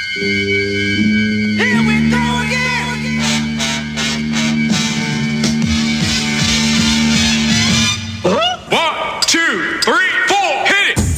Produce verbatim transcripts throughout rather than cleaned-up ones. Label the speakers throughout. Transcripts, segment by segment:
Speaker 1: Here we go again. One, two, three, four, hit it.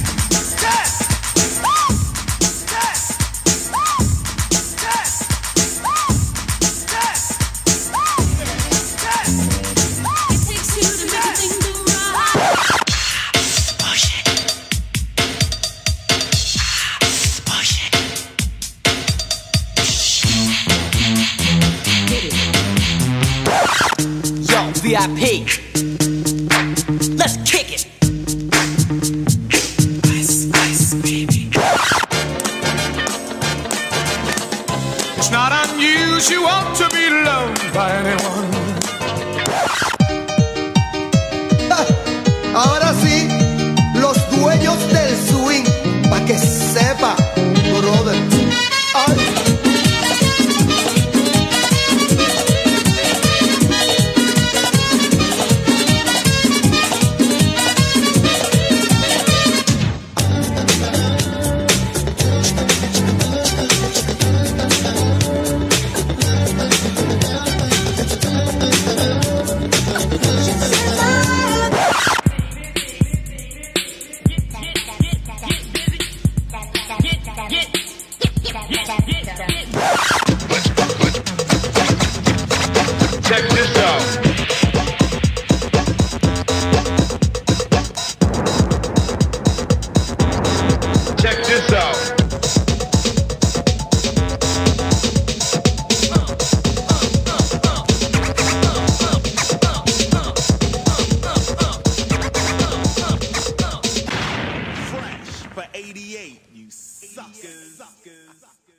Speaker 2: V I P. Let's kick it. Ice, ice, baby.
Speaker 1: It's not unusual to be loved by anyone.
Speaker 3: Ahora sí, los dueños del swing, pa' que sepa, brother. Ay.
Speaker 1: Check this out. Check this out.
Speaker 4: Fresh for eighty-eight, you suckers.